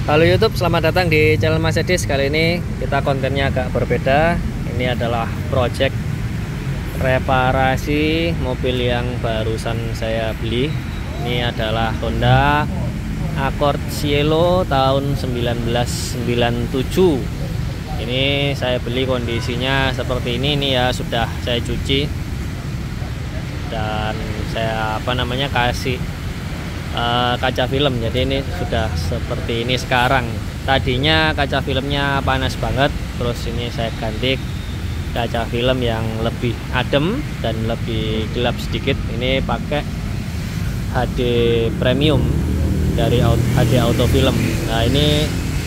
Halo YouTube, selamat datang di channel Mas Edis. Kali ini kita kontennya agak berbeda. Ini adalah project reparasi mobil yang barusan saya beli. Ini adalah Honda Accord Cielo tahun 1997. Ini saya beli kondisinya seperti ini ya, sudah saya cuci dan saya kasih kaca film. Jadi ini sudah seperti ini sekarang. Tadinya kaca filmnya panas banget, terus ini saya ganti kaca film yang lebih adem dan lebih gelap sedikit. Ini pakai HD premium dari HD Auto Film. Nah ini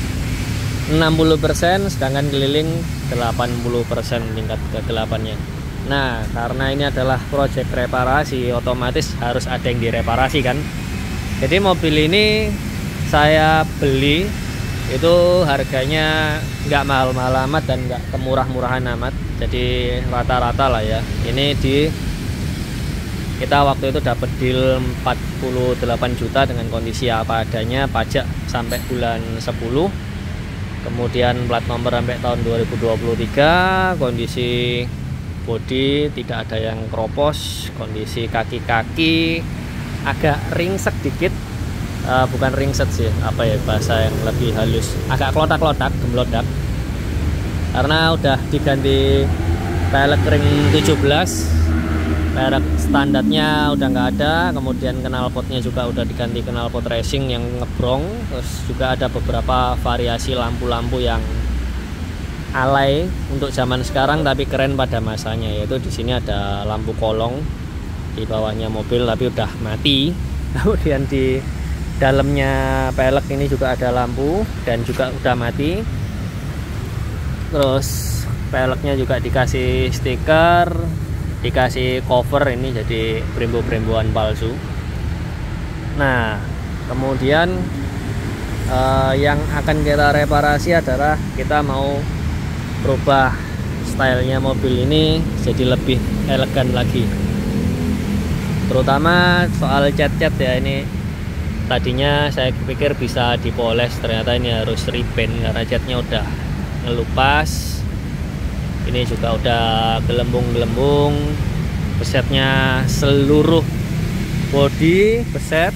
60%, sedangkan keliling 80% tingkat kegelapannya. Nah karena ini adalah project reparasi, otomatis harus ada yang direparasi kan. Jadi mobil ini saya beli itu harganya nggak mahal-mahal amat dan nggak kemurah-murahan amat. Jadi rata-rata lah ya. Ini kita waktu itu dapat deal 48 juta dengan kondisi apa adanya, pajak sampai bulan 10. Kemudian plat nomor sampai tahun 2023, kondisi bodi tidak ada yang keropos, kondisi kaki-kaki agak ringsek dikit, bukan ringset sih, bahasa yang lebih halus, agak klotak-klotak, gemlodak, karena udah diganti pelek ring 17, pelek standarnya udah nggak ada, kemudian knalpotnya juga udah diganti knalpot racing yang ngebrong, terus juga ada beberapa variasi lampu-lampu yang alay untuk zaman sekarang tapi keren pada masanya, yaitu di sini ada lampu kolong di bawahnya mobil tapi udah mati. Kemudian di dalamnya pelek ini juga ada lampu dan juga udah mati. Terus peleknya juga dikasih stiker, dikasih cover, ini jadi brembo-bremboan palsu. Nah kemudian yang akan kita reparasi adalah kita mau berubah stylenya mobil ini jadi lebih elegan lagi, terutama soal cat-cat ya. Ini tadinya saya pikir bisa dipoles, ternyata ini harus repaint karena catnya udah ngelupas. Ini juga udah gelembung-gelembung, besetnya seluruh bodi beset,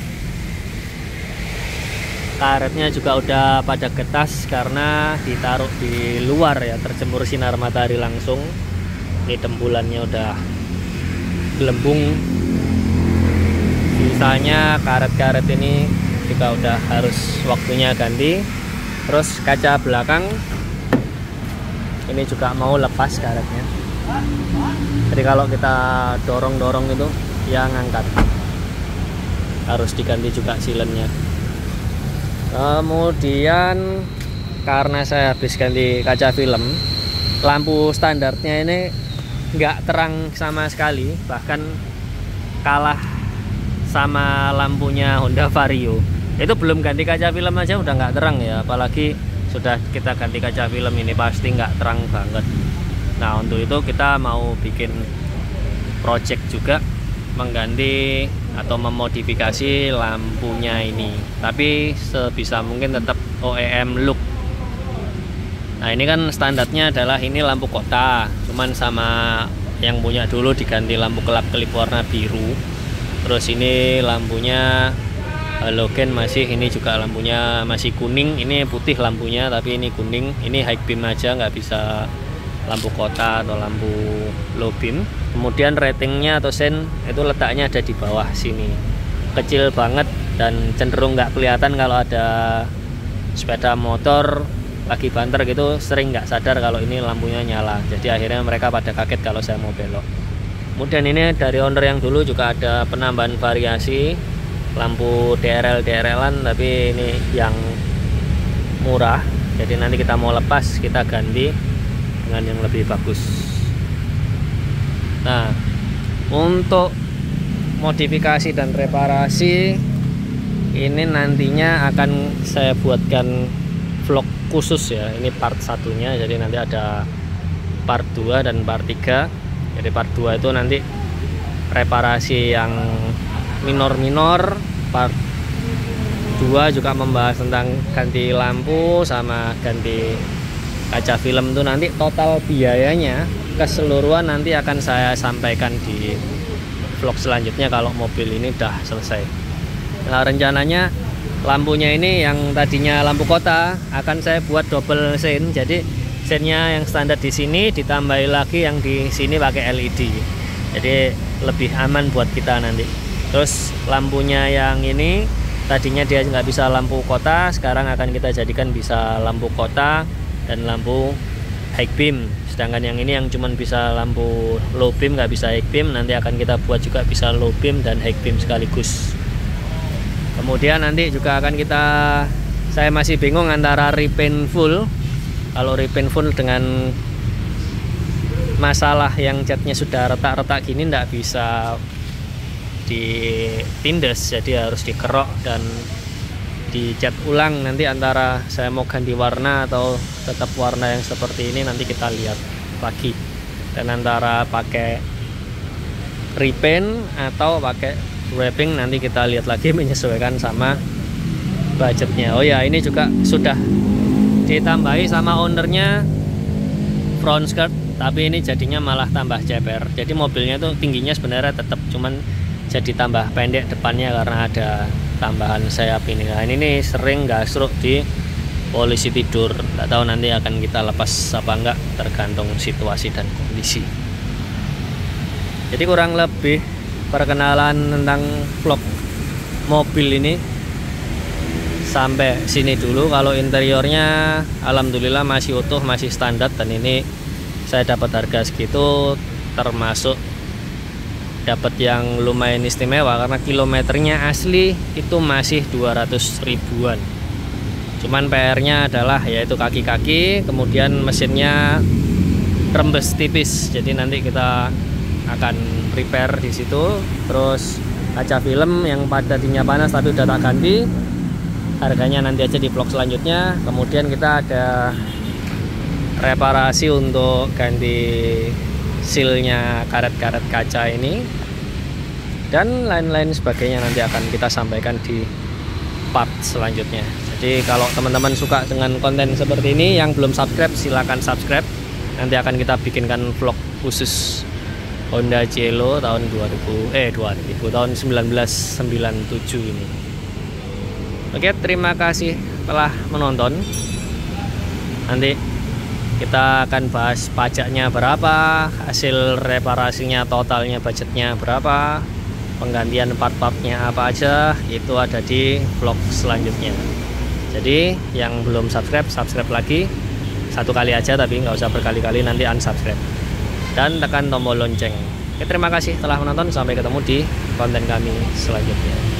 karetnya juga udah pada getas karena ditaruh di luar ya, terjemur sinar matahari langsung. Ini tembulannya udah gelembung. Misalnya karet-karet ini juga udah harus waktunya ganti. Terus kaca belakang ini juga mau lepas karetnya, jadi kalau kita dorong-dorong itu ya ngangkat, harus diganti juga silennya. Kemudian karena saya habis ganti kaca film, lampu standarnya ini nggak terang sama sekali, bahkan kalah sama lampunya Honda Vario. Itu belum ganti kaca film aja udah nggak terang ya, apalagi sudah kita ganti kaca film, ini pasti nggak terang banget. Nah untuk itu kita mau bikin project juga, mengganti atau memodifikasi lampunya ini, tapi sebisa mungkin tetap OEM look. Nah ini kan standarnya adalah ini lampu kota, cuman sama yang punya dulu diganti lampu kelap-kelip warna biru. Terus ini lampunya halogen masih, ini juga lampunya masih kuning, ini putih lampunya tapi ini kuning. Ini high beam aja, nggak bisa lampu kota atau lampu low beam. Kemudian ratingnya atau sen itu letaknya ada di bawah sini, kecil banget dan cenderung nggak kelihatan kalau ada sepeda motor lagi banter gitu, sering nggak sadar kalau ini lampunya nyala. Jadi akhirnya mereka pada kaget kalau saya mau belok. Kemudian ini dari owner yang dulu juga ada penambahan variasi lampu DRL-DRL-an, tapi ini yang murah. Jadi nanti kita mau lepas, kita ganti dengan yang lebih bagus. Nah untuk modifikasi dan reparasi ini nantinya akan saya buatkan vlog khusus ya. Ini part satunya, jadi nanti ada part 2 dan part 3. Jadi part 2 itu nanti reparasi yang minor-minor, part 2 juga membahas tentang ganti lampu sama ganti kaca film. Itu nanti total biayanya keseluruhan nanti akan saya sampaikan di vlog selanjutnya kalau mobil ini udah selesai. Nah, rencananya lampunya ini yang tadinya lampu kota akan saya buat double sein. Jadi seinnya yang standar di sini ditambahi lagi yang di sini pakai LED. Jadi lebih aman buat kita nanti. Terus lampunya yang ini tadinya dia nggak bisa lampu kota, sekarang akan kita jadikan bisa lampu kota dan lampu high beam. Sedangkan yang ini yang cuman bisa lampu low beam, nggak bisa high beam, nanti akan kita buat juga bisa low beam dan high beam sekaligus. Kemudian nanti juga akan saya masih bingung antara repaint full. Kalau repaint full dengan masalah yang catnya sudah retak-retak gini nggak bisa ditindes, jadi harus dikerok dan dicat ulang. Nanti antara saya mau ganti warna atau tetap warna yang seperti ini, nanti kita lihat lagi. Dan antara pakai repaint atau pakai wrapping nanti kita lihat lagi, menyesuaikan sama budgetnya. Oh ya, ini juga sudah ditambahi sama ownernya front skirt, tapi ini jadinya malah tambah ceper. Jadi mobilnya tuh tingginya sebenarnya tetap, cuman jadi tambah pendek depannya karena ada tambahan sayap ini. Nah, ini nih sering gasruk di polisi tidur. Nggak tahu nanti akan kita lepas apa enggak, tergantung situasi dan kondisi. Jadi kurang lebih perkenalan tentang vlog mobil ini sampai sini dulu. Kalau interiornya alhamdulillah masih utuh, masih standar, dan ini saya dapat harga segitu termasuk dapat yang lumayan istimewa karena kilometernya asli itu masih 200 ribuan. Cuman PR-nya adalah yaitu kaki-kaki, kemudian mesinnya rembes tipis. Jadi nanti kita akan repair di situ. Terus kaca film yang tadinya panas tapi udah tak ganti. Harganya nanti aja di vlog selanjutnya. Kemudian kita ada reparasi untuk ganti sealnya karet-karet kaca ini dan lain-lain sebagainya, nanti akan kita sampaikan di part selanjutnya. Jadi kalau teman-teman suka dengan konten seperti ini, yang belum subscribe silahkan subscribe. Nanti akan kita bikinkan vlog khusus Honda Cielo tahun 1997 ini. Oke, terima kasih telah menonton. Nanti kita akan bahas pajaknya berapa, hasil reparasinya totalnya budgetnya berapa, penggantian part-partnya apa aja, itu ada di vlog selanjutnya. Jadi yang belum subscribe, subscribe lagi. Satu kali aja tapi nggak usah berkali-kali, nanti unsubscribe. Dan tekan tombol lonceng. Oke, terima kasih telah menonton, sampai ketemu di konten kami selanjutnya.